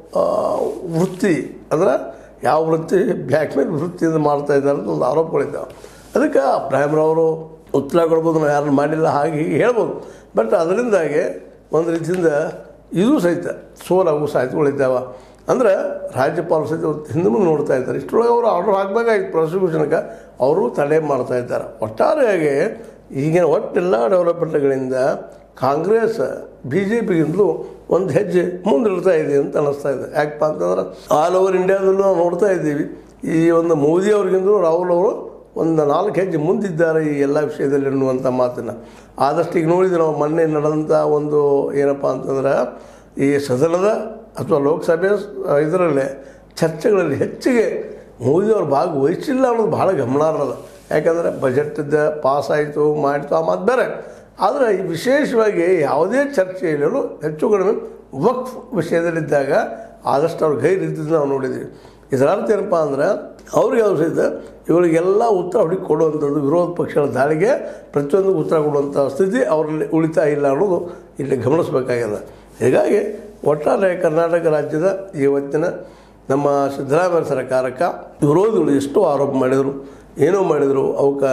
ವೃತ್ತಿ ಅಂದ್ರೆ ಯಾವ ವೃತ್ತಿ ಬ್ಲ್ಯಾಕ್ ಮೇಲ್ ವೃತ್ತಿಯಿಂದ ಮಾಡ್ತಾ ಇದ್ದಾರೆ ಅಂತ ಒಂದು ಆರೋಪಗಳಿದ್ದಾವೆ. ಅದಕ್ಕೆ ಅಬ್ರಾಹಿಂರವರು ಉತ್ತರ ಕೊಡ್ಬೋದು, ನಾವು ಯಾರನ್ನು ಮಾಡಿಲ್ಲ ಹಾಗೆ ಹೀಗೆ ಹೇಳ್ಬೋದು. ಬಟ್ ಅದರಿಂದಾಗಿ ಒಂದು ರೀತಿಯಿಂದ ಇದು ಸಹಿತ ಸೋಲಾಗೋ ಸಾಧ್ಯತೆಗಳಿದ್ದಾವೆ. ಅಂದರೆ ರಾಜ್ಯಪಾಲರು ಸಹಿತ ಹಿಂದೆ ಮುಂದೆ ನೋಡ್ತಾ ಇದ್ದಾರೆ. ಇಷ್ಟರೊಳಗೆ ಅವರು ಆರ್ಡರ್ ಹಾಕಬೇಕಾಗಿತ್ತು ಪ್ರಾಸಿಕ್ಯೂಷನ್ಗೆ, ಅವರು ತಡೆ ಮಾಡ್ತಾ ಇದ್ದಾರೆ. ಒಟ್ಟಾರೆಯಾಗಿ ಈಗಿನ ಒಟ್ಟೆಲ್ಲ ಡೆವಲಪ್ಮೆಂಟ್ಗಳಿಂದ ಕಾಂಗ್ರೆಸ್ BJPಗಿಂತಲೂ ಒಂದು ಹೆಜ್ಜೆ ಮುಂದಿಡ್ತಾ ಇದೆ ಅಂತ ಅನ್ನಿಸ್ತಾ ಇದೆ. ಯಾಕಪ್ಪ ಅಂತಂದ್ರೆ ಆಲ್ ಓವರ್ ಇಂಡಿಯಾದಲ್ಲೂ ನಾವು ನೋಡ್ತಾ ಇದ್ದೀವಿ, ಈ ಒಂದು ಮೋದಿ ಅವ್ರಿಗಿಂತಲೂ ರಾಹುಲ್ ಅವರು ಒಂದು 4 ಹೆಜ್ಜೆ ಮುಂದಿದ್ದಾರೆ ಈ ಎಲ್ಲ ವಿಷಯದಲ್ಲಿ ಅನ್ನುವಂಥ ಮಾತನ್ನು. ಆದಷ್ಟು ಈಗ ನೋಡಿದ್ವಿ ನಾವು ಮೊನ್ನೆ ನಡೆದಂಥ ಒಂದು ಏನಪ್ಪ ಅಂತಂದ್ರೆ ಈ ಸದನದ ಅಥವಾ ಲೋಕಸಭೆ ಇದರಲ್ಲೇ ಚರ್ಚೆಗಳಲ್ಲಿ ಹೆಚ್ಚಿಗೆ ಮೋದಿಯವರು ಭಾಗವಹಿಸಿಲ್ಲ ಅನ್ನೋದು ಭಾಳ ಗಮನಾರ್ಹದ. ಯಾಕಂದರೆ ಬಜೆಟ್ದ ಪಾಸ್ ಆಯಿತು ಮಾಡಿತು ಆ ಮಾತು ಬೇರೆ. ಆದರೆ ಈ ವಿಶೇಷವಾಗಿ ಯಾವುದೇ ಚರ್ಚೆಯಲ್ಲೂ ಹೆಚ್ಚು ಕಡಿಮೆ ವಕ್ಫ್ ವಿಷಯದಲ್ಲಿದ್ದಾಗ ಆದಷ್ಟು ಅವ್ರ ಗೈರಿದ್ದನ್ನು ನಾವು ನೋಡಿದ್ದೀವಿ. ಇದರ ಅರ್ಥ ಏನಪ್ಪ ಅಂದ್ರೆ ಅವ್ರಿಗೆ ಯಾವ ಸಹಿತ ಇವರಿಗೆಲ್ಲ ಉತ್ತರ ಹುಡುಕಿ ಕೊಡುವಂಥದ್ದು, ವಿರೋಧ ಪಕ್ಷಗಳ ದಾಳಿಗೆ ಪ್ರತಿಯೊಂದು ಉತ್ತರ ಕೊಡುವಂಥ ಸ್ಥಿತಿ ಅವರಲ್ಲಿ ಉಳಿತಾ ಇಲ್ಲ ಅನ್ನೋದು ಇಲ್ಲಿ ಗಮನಿಸಬೇಕಾಗಿದೆ. ಹೀಗಾಗಿ ಒಟ್ಟಾರೆ ಕರ್ನಾಟಕ ರಾಜ್ಯದ ಇವತ್ತಿನ ನಮ್ಮ ಸಿದ್ದರಾಮಯ್ಯ ಸರ್ಕಾರಕ್ಕೆ ವಿರೋಧಿಗಳು ಎಷ್ಟೋ ಆರೋಪ ಮಾಡಿದರು, ಏನೋ ಮಾಡಿದರು,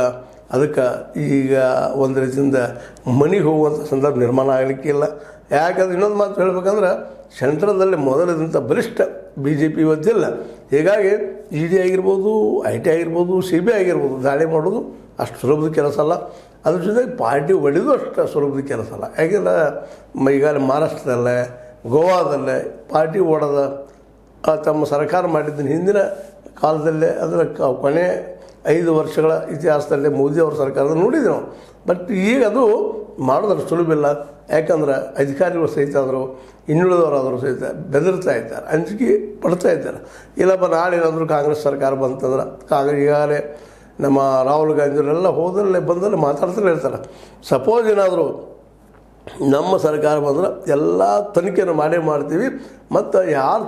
ಅದಕ್ಕೆ ಈಗ ಒಂದು ರೀತಿಯಿಂದ ಮನೆಗೆ ಹೋಗುವಂಥ ಸಂದರ್ಭ ನಿರ್ಮಾಣ ಆಗಲಿಕ್ಕಿಲ್ಲ. ಯಾಕಂದ್ರೆ ಇನ್ನೊಂದು ಮಾತು ಹೇಳಬೇಕಂದ್ರೆ ಸೆಂಟ್ರದಲ್ಲಿ ಮೊದಲಿದಂಥ ಬಲಿಷ್ಠ BJP ಇವತ್ತಿಲ್ಲ. ಹೀಗಾಗಿ ED ಆಗಿರ್ಬೋದು, IT ಆಗಿರ್ಬೋದು, CBI ಆಗಿರ್ಬೋದು, ದಾಳಿ ಮಾಡೋದು ಅಷ್ಟು ಸುಲಭದ ಕೆಲಸ ಅಲ್ಲ. ಅದ್ರ ಜೊತೆಗೆ ಪಾರ್ಟಿ ಒಡೆದು ಅಷ್ಟು ಸುಲಭದ ಕೆಲಸ ಅಲ್ಲ. ಯಾಕೆಂದ್ರೆ ಈಗಾಗಲೇ ಮಹಾರಾಷ್ಟ್ರದಲ್ಲೇ ಗೋವಾದಲ್ಲೇ ಪಾರ್ಟಿ ಓಡೋದ ತಮ್ಮ ಸರ್ಕಾರ ಮಾಡಿದ್ದನ್ನು ಹಿಂದಿನ ಕಾಲದಲ್ಲೇ ಅದರ ಕೊನೆ 5 ವರ್ಷಗಳ ಇತಿಹಾಸದಲ್ಲೇ ಮೋದಿಯವ್ರ ಸರ್ಕಾರದಲ್ಲಿ ನೋಡಿದ್ವಿ ನಾವು. ಬಟ್ ಈಗ ಅದು ಮಾಡೋದ್ರ ಸುಲಭ ಇಲ್ಲ. ಯಾಕಂದ್ರೆ ಅಧಿಕಾರಿಗಳು ಸಹಿತ ಆದರೂ ಇನ್ನುಳಿದವರಾದರೂ ಸಹಿತ ಬೆದರ್ತಾ ಇದ್ದಾರೆ, ಅಂಜಿಕೆ ಪಡ್ತಾ ಇದ್ದಾರೆ. ಇಲ್ಲಪ್ಪ ನಾಳೆ ಏನಾದರೂ ಕಾಂಗ್ರೆಸ್ ಸರ್ಕಾರ ಬಂತಂದ್ರೆ ಈಗಾಗಲೇ ನಮ್ಮ ರಾಹುಲ್ ಗಾಂಧಿಯವರೆಲ್ಲ ಹೋದಲ್ಲೇ ಬಂದಲ್ಲೇ ಮಾತಾಡ್ತಾನೆ ಇರ್ತಾರೆ. ಸಪೋಸ್ ಏನಾದರೂ ನಮ್ಮ ಸರ್ಕಾರ ಬಂದ್ರೆ ಎಲ್ಲ ತನಿಖೆಯನ್ನು ಮಾಡ್ತೀವಿ ಮತ್ತು ಯಾರು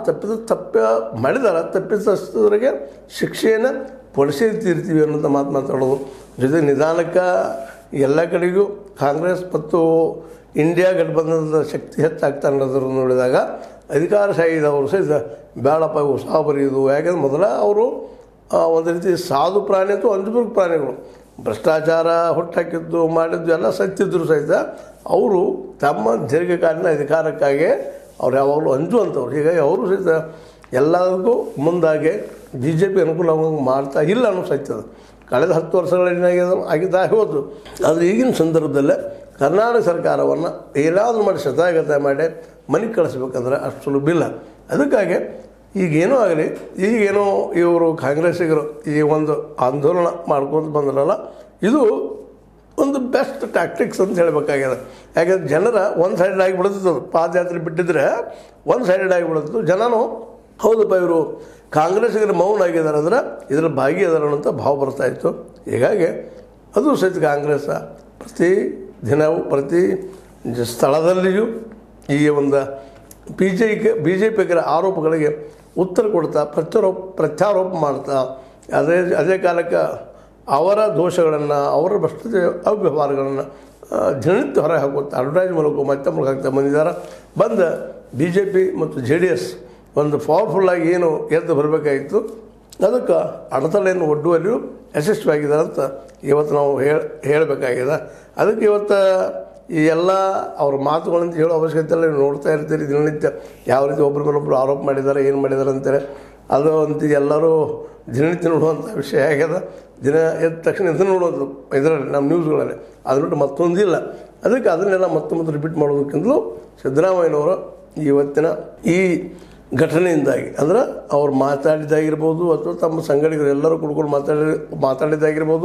ತಪ್ಪಿತಸ್ಥರಿಗೆ ಶಿಕ್ಷೆಯನ್ನು ಪಡಿಸೇ ತೀರ್ತೀವಿ ಅನ್ನೋಂಥ ಮಾತಾಡೋದು. ಜೊತೆಗೆ ನಿಧಾನಕ್ಕೆ ಎಲ್ಲ ಕಡೆಗೂ ಕಾಂಗ್ರೆಸ್ ಮತ್ತು ಇಂಡಿಯಾ ಗಠಬಂಧನದ ಶಕ್ತಿ ಹೆಚ್ಚಾಗ್ತಾ ಅನ್ನೋದನ್ನು ನೋಡಿದಾಗ ಅಧಿಕಾರಶಾಹಿದವರು ಸಹಿತ ಬೇಡಪ್ಪ ಉತ್ಸಾಹ ಬರೆಯೋದು. ಯಾಕೆಂದ್ರೆ ಮೊದಲ ಅವರು ಒಂದು ರೀತಿ ಸಾಧು ಪ್ರಾಣಿ ಅಥವಾ ಅಂಜುಬುರ್ಗ ಪ್ರಾಣಿಗಳು, ಭ್ರಷ್ಟಾಚಾರ ಹುಟ್ಟಾಕಿದ್ದು ಮಾಡಿದ್ದು ಎಲ್ಲ ಸತ್ತಿದ್ದರು ಸಹಿತ ಅವರು ತಮ್ಮ ದೀರ್ಘಕಾಲೀನ ಅಧಿಕಾರಕ್ಕಾಗಿ ಅವ್ರು ಯಾವಾಗಲೂ ಅಂಜುವಂಥವ್ರು. ಹೀಗಾಗಿ ಅವರು ಸಹಿತ ಎಲ್ಲದಕ್ಕೂ ಮುಂದಾಗಿ BJP ಅನುಕೂಲವಾಗಿ ಮಾಡ್ತಾ ಇಲ್ಲ ಅನ್ನೋ ಸತ್ಯದ. ಕಳೆದ 10 ವರ್ಷಗಳಲ್ಲಿ ಆಗಿದ್ದಾಗ ಹೋದ್ರು. ಆದರೆ ಈಗಿನ ಸಂದರ್ಭದಲ್ಲೇ ಕರ್ನಾಟಕ ಸರ್ಕಾರವನ್ನು ಏನಾದರೂ ಮಾಡಿ ಶತಾಗತ ಮಾಡಿ ಮನೆಗೆ ಕಳಿಸ್ಬೇಕಂದ್ರೆ ಅಷ್ಟು ಸುಲಭ ಇಲ್ಲ. ಅದಕ್ಕಾಗಿ ಈಗೇನೋ ಆಗಲಿ, ಈಗೇನೋ ಇವರು ಕಾಂಗ್ರೆಸ್ಸಿಗರು ಈ ಒಂದು ಆಂದೋಲನ ಮಾಡ್ಕೊಂಡು ಬಂದ್ರಲ್ಲ, ಇದು ಒಂದು ಬೆಸ್ಟ್ ಟ್ಯಾಕ್ಟಿಕ್ಸ್ ಅಂತ ಹೇಳಬೇಕಾಗ್ಯದ. ಯಾಕಂದ್ರೆ ಜನರ ಒಂದು ಸೈಡೆಡ್ ಆಗಿಬಿಡ್ತದೆ, ಪಾದಯಾತ್ರೆ ಬಿಟ್ಟಿದ್ರೆ ಒಂದು ಸೈಡೆಡ್ ಆಗಿಬಿಡ್ತು. ಜನನು ಹೌದಪ್ಪ ಇವರು ಕಾಂಗ್ರೆಸ್ಸಿಗರು ಮೌನ ಆಗಿದ್ದಾರೆ ಅಂದ್ರೆ ಇದರಲ್ಲಿ ಭಾಗಿಯಾದಾರ ಅಂತ ಭಾವ ಬರ್ತಾಯಿತ್ತು. ಹೀಗಾಗಿ ಅದು ಸಹಿತ ಕಾಂಗ್ರೆಸ್ ಪ್ರತಿ ದಿನವೂ ಪ್ರತಿ ಸ್ಥಳದಲ್ಲಿಯೂ ಈ ಒಂದು ಬಿ ಜೆ ಪಿಗರ ಆರೋಪಗಳಿಗೆ ಉತ್ತರ ಕೊಡ್ತಾ ಪ್ರತ್ಯಾರೋಪ ಮಾಡ್ತಾ ಅದೇ ಕಾಲಕ್ಕೆ ಅವರ ದೋಷಗಳನ್ನು ಅವರ ಭ್ರಷ್ಟತೆ ಅವ್ಯವಹಾರಗಳನ್ನು ದಿನನಿತ್ಯ ಹೊರಗೆ ಹಾಕುತ್ತಾ ಅಡ್ವರ್ಟೈಸ್ ಮೂಲಕ ಮತ್ತೆ ಹಾಕ್ತಾ ಬಂದಿದ್ದಾರೆ. ಬಂದ ಬಿ ಜೆ ಪಿ ಮತ್ತು JDS ಒಂದು ಪವರ್ಫುಲ್ಲಾಗಿ ಏನು ಎದ್ದು ಬರಬೇಕಾಗಿತ್ತು ಅದಕ್ಕೆ ಅಡೆತಡೆಯನ್ನು ಒಡ್ಡುವಲ್ಲಿಯೂ ಯಶಸ್ವಿಯಾಗಿದ್ದಾರೆ ಅಂತ ಇವತ್ತು ನಾವು ಹೇಳಬೇಕಾಗಿದೆ. ಅದಕ್ಕೆ ಇವತ್ತು ಈ ಎಲ್ಲ ಅವ್ರ ಮಾತುಗಳಂತ ಹೇಳೋ ಅವಶ್ಯಕತೆ ಇಲ್ಲ. ನೀವು ನೋಡ್ತಾ ಇರ್ತೀರಿ ದಿನನಿತ್ಯ ಯಾವ ರೀತಿ ಒಬ್ಬರ ಮೇಲೊಬ್ಬರು ಆರೋಪ ಮಾಡಿದ್ದಾರೆ, ಏನು ಮಾಡಿದ್ದಾರೆ ಅಂತಾರೆ. ಅದು ಅಂತ ಎಲ್ಲರೂ ದಿನನಿತ್ಯ ನೋಡುವಂಥ ವಿಷಯ ಆಗ್ಯದ. ದಿನ ಎದ್ದ ತಕ್ಷಣ ಇದನ್ನು ನೋಡೋದು ಇದರಲ್ಲಿ ನಮ್ಮ ನ್ಯೂಸ್ಗಳಲ್ಲಿ, ಅದು ಬಿಟ್ಟು ಮತ್ತೊಂದಿಲ್ಲ. ಅದಕ್ಕೆ ಅದನ್ನೆಲ್ಲ ಮತ್ತೆ ರಿಪೀಟ್ ಮಾಡೋದಕ್ಕಿಂತಲೂ ಸಿದ್ದರಾಮಯ್ಯನವರು ಇವತ್ತಿನ ಈ ಘಟನೆಯಿಂದಾಗಿ ಅಂದ್ರೆ ಅವ್ರು ಮಾತಾಡಿದ್ದಾಗಿರ್ಬೋದು ಅಥವಾ ತಮ್ಮ ಸಂಘಟಕರು ಎಲ್ಲರೂ ಕುಡ್ಕೊಂಡು ಮಾತಾಡಿದ್ದಾಗಿರ್ಬೋದು,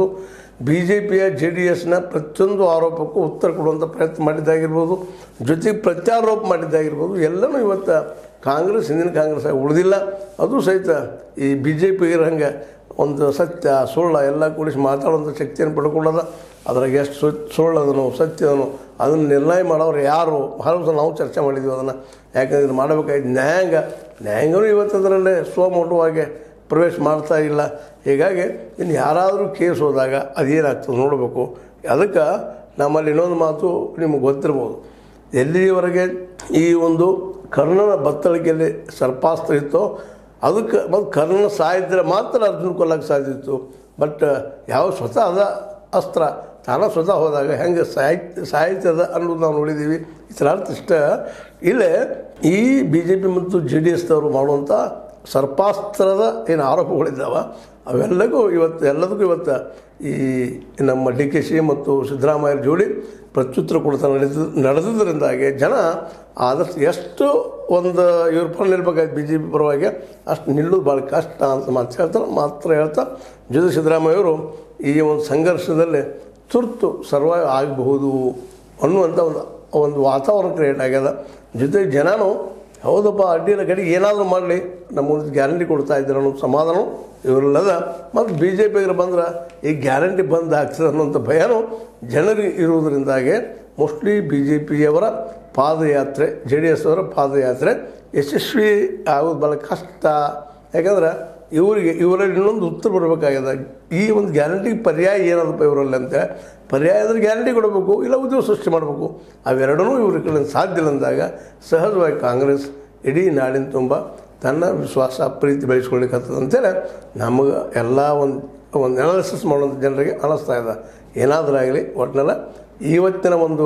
BJPಯ JDSನ ಪ್ರತಿಯೊಂದು ಆರೋಪಕ್ಕೂ ಉತ್ತರ ಕೊಡುವಂಥ ಪ್ರಯತ್ನ ಮಾಡಿದ್ದಾಗಿರ್ಬೋದು, ಜೊತೆಗೆ ಪ್ರತ್ಯಾರೋಪ ಮಾಡಿದ್ದಾಗಿರ್ಬೋದು, ಎಲ್ಲನೂ ಇವತ್ತು ಕಾಂಗ್ರೆಸ್ ಹಿಂದಿನ ಕಾಂಗ್ರೆಸ್ ಆಗಿ ಉಳಿದಿಲ್ಲ. ಅದು ಸಹಿತ ಈ BJP ಹಂಗೆ ಒಂದು ಸತ್ಯ ಸುಳ್ಳ ಎಲ್ಲ ಕೂಡಿಸಿ ಮಾತಾಡುವಂಥ ಶಕ್ತಿಯನ್ನು ಪಡ್ಕೊಳ್ಳೋದ. ಅದ್ರಾಗ ಎಷ್ಟು ಸುಳ್ಳದನು ಸತ್ಯದನು ಅದನ್ನು ನಿರ್ಣಯ ಮಾಡೋರು ಯಾರು ಹಲವು ನಾವು ಚರ್ಚೆ ಮಾಡಿದ್ವಿ ಅದನ್ನು. ಯಾಕಂದ್ರೆ ಇದು ಮಾಡಬೇಕಾಗಿದ್ದು ನ್ಯಾಯಾಂಗನೂ ಇವತ್ತು ಅದರಲ್ಲೇ ಸ್ವಮೋಟವಾಗಿ ಪ್ರವೇಶ ಮಾಡ್ತಾ ಇಲ್ಲ. ಹೀಗಾಗಿ ಇನ್ನು ಯಾರಾದರೂ ಕೇಸ್ ಹೋದಾಗ ಅದೇನಾಗ್ತದೆ ನೋಡಬೇಕು. ಅದಕ್ಕೆ ನಮ್ಮಲ್ಲಿ ಇನ್ನೊಂದು ಮಾತು ನಿಮಗೆ ಗೊತ್ತಿರ್ಬೋದು, ಎಲ್ಲಿವರೆಗೆ ಈ ಒಂದು ಕರ್ಣನ ಬತ್ತಳಿಕೆಯಲ್ಲಿ ಸರ್ಪಾಸ್ತ್ರ ಇತ್ತೋ ಅದಕ್ಕೆ ಮತ್ತು ಕರ್ಣ ಸಾಯಿದ್ರೆ ಮಾತ್ರ ಅರ್ಜುನ ಕೊಲ್ಲಕ್ಕೆ ಸಾಧ್ಯ ಇತ್ತು. ಬಟ್ ಯಾವ ಸ್ವತಃ ಅದ ಅಸ್ತ್ರ ತಾನ ಸ್ವತಃ ಹೋದಾಗ ಹೆಂಗೆ ಸಾಹಿತ್ಯದ ಅನ್ನೋದು ನಾವು ನೋಡಿದ್ದೀವಿ. ಇದರ ಅರ್ಥ ಇಷ್ಟ ಇಲ್ಲೇ ಈ BJP ಮತ್ತು JDSದವರು ಮಾಡುವಂಥ ಸರ್ಪಾಸ್ತ್ರದ ಏನು ಆರೋಪಗಳಿದ್ದಾವೆ ಅವೆಲ್ಲದಕ್ಕೂ ಇವತ್ತು ಈ ನಮ್ಮ DKಶಿ ಮತ್ತು ಸಿದ್ದರಾಮಯ್ಯ ಜೋಡಿ ಪ್ರತ್ಯುತ್ತರ ಕೊಡ್ತಾ ನಡೆದಿದ್ದರಿಂದಾಗಿ ಜನ ಆದಷ್ಟು ಎಷ್ಟು ಒಂದು ಇವ್ರ ಪರ ನಿಲ್ಬೇಕಾಯ್ತು BJP ಪರವಾಗಿ ಅಷ್ಟು ನಿಲ್ಲೋದು ಭಾಳ ಕಷ್ಟ ಅಂತ ಮಾತ್ರ ಹೇಳ್ತಾ ಜೊತೆ ಸಿದ್ದರಾಮಯ್ಯವರು ಈ ಒಂದು ಸಂಘರ್ಷದಲ್ಲಿ ತುರ್ತು ಸರ್ವೈವ್ ಆಗಬಹುದು ಅನ್ನುವಂಥ ಒಂದು ವಾತಾವರಣ ಕ್ರಿಯೇಟ್ ಆಗ್ಯದ. ಜೊತೆಗೆ ಜನನೂ ಹೌದಪ್ಪ ಅಡ್ಡಿಲ್ಲ ಗಡಿಗೆ ಏನಾದರೂ ಮಾಡಲಿ ನಮ್ಮೊಂದು ಗ್ಯಾರಂಟಿ ಕೊಡ್ತಾ ಇದ್ದಾರೆ ಅನ್ನೋ ಸಮಾಧಾನ ಇವರೆಲ್ಲದ. ಮತ್ತು BJPಗೆ ಬಂದ್ರೆ ಈ ಗ್ಯಾರಂಟಿ ಬಂದ್ ಆಗ್ತದೆ ಅನ್ನೋಂಥ ಭಯನೂ ಜನರಿಗೆ ಇರುವುದರಿಂದಾಗಿ ಮೋಸ್ಟ್ಲಿ BJPಯವರ ಪಾದಯಾತ್ರೆ JDS ಅವರ ಪಾದಯಾತ್ರೆ ಯಶಸ್ವಿ ಆಗೋದು ಭಾಳ ಕಷ್ಟ. ಯಾಕಂದ್ರೆ ಇವರಲ್ಲಿ ಇನ್ನೊಂದು ಉತ್ತರ ಬರಬೇಕಾಗ್ಯದ. ಈ ಒಂದು ಗ್ಯಾರಂಟಿಗೆ ಪರ್ಯಾಯ ಏನದಪ್ಪ ಇವರಲ್ಲಿ ಅಂತ ಪರ್ಯಾಯ ಅಂದರೆ ಗ್ಯಾರಂಟಿ ಕೊಡಬೇಕು, ಇಲ್ಲ ಉದ್ಯೋಗ ಸೃಷ್ಟಿ ಮಾಡಬೇಕು. ಅವೆರಡೂ ಇವ್ರ ಕಡೆ ಸಾಧ್ಯ ಇಲ್ಲ ಅಂದಾಗ ಸಹಜವಾಗಿ ಕಾಂಗ್ರೆಸ್ ಇಡೀ ನಾಡಿನ ತುಂಬ ತನ್ನ ವಿಶ್ವಾಸ ಪ್ರೀತಿ ಬೆಳೆಸ್ಕೊಳ್ಲಿಕ್ಕಂಥದ್ದು ಅಂತೇಳಿ ನಮಗೆ ಎಲ್ಲ ಒಂದು ಅನಾಲಿಸಿಸ್ ಮಾಡುವಂಥ ಜನರಿಗೆ ಅನ್ನಿಸ್ತಾ ಇದೆ. ಏನಾದರೂ ಒಟ್ಟಿನಲ್ಲ ಇವತ್ತಿನ ಒಂದು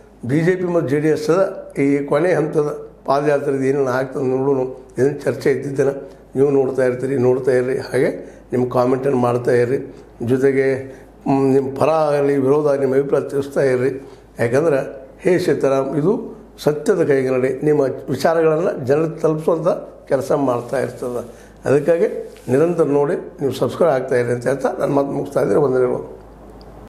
BJP ಮತ್ತು JDS ಈ ಕೊನೆ ಹಂತದ ಪಾದಯಾತ್ರೆದು ಏನೇನು ಆಗ್ತದೆ ನೋಡೋಣ. ಇದನ್ನು ಚರ್ಚೆ ಇದ್ದಿದ್ದೇನೆ, ನೀವು ನೋಡ್ತಾ ಇರ್ರಿ. ಹಾಗೆ ನಿಮ್ಮ ಕಾಮೆಂಟನ್ನು ಮಾಡ್ತಾ ಇರ್ರಿ. ಜೊತೆಗೆ ನಿಮ್ಮ ಪರ ಆಗಲಿ ವಿರೋಧ ಆಗಲಿ ನಿಮ್ಮ ಅಭಿಪ್ರಾಯ ತಿಳಿಸ್ತಾ ಇರ್ರಿ. ಯಾಕಂದ್ರೆ ಹೇ ಸೀತಾರಾಮ್ ಇದು ಸತ್ಯದ ಕೈಗಳಲ್ಲಿ ನಿಮ್ಮ ವಿಚಾರಗಳನ್ನು ಜನರಿಗೆ ತಲುಪಿಸುವಂಥ ಕೆಲಸ ಮಾಡ್ತಾ ಇರ್ತದೆ. ಅದಕ್ಕಾಗಿ ನಿರಂತರ ನೋಡಿ ನೀವು ಸಬ್ಸ್ಕ್ರೈಬ್ ಆಗ್ತಾ ಇರಿ ಅಂತ ಹೇಳ್ತಾ ನಾನು ಮಾತು ಮುಗಿಸ್ತಾ ಇದ್ದೀನಿ. ವಂದನೆಗಳು.